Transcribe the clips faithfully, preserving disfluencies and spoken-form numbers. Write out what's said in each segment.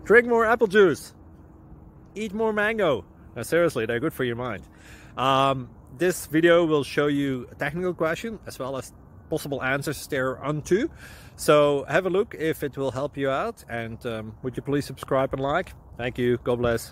Drink more apple juice. Eat more mango. Now, seriously, they're good for your mind. Um, this video will show you a technical question as well as possible answers thereunto. So have a look if it will help you out, and um, would you please subscribe and like? Thank you. God bless.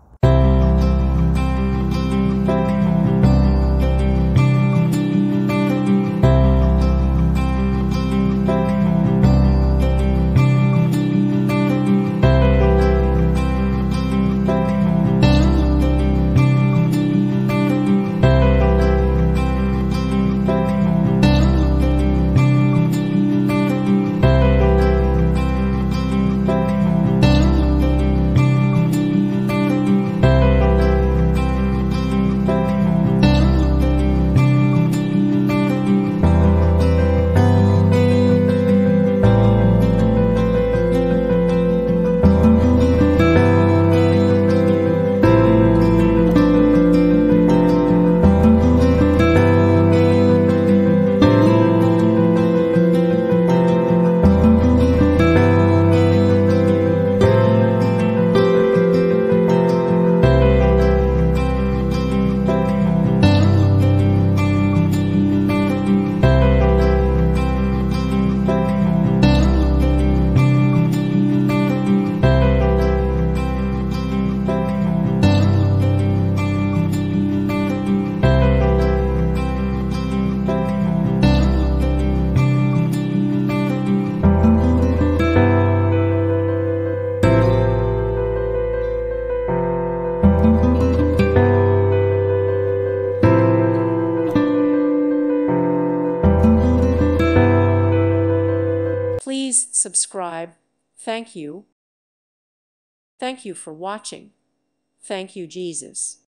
Please subscribe. Thank you. Thank you for watching. Thank you, Jesus.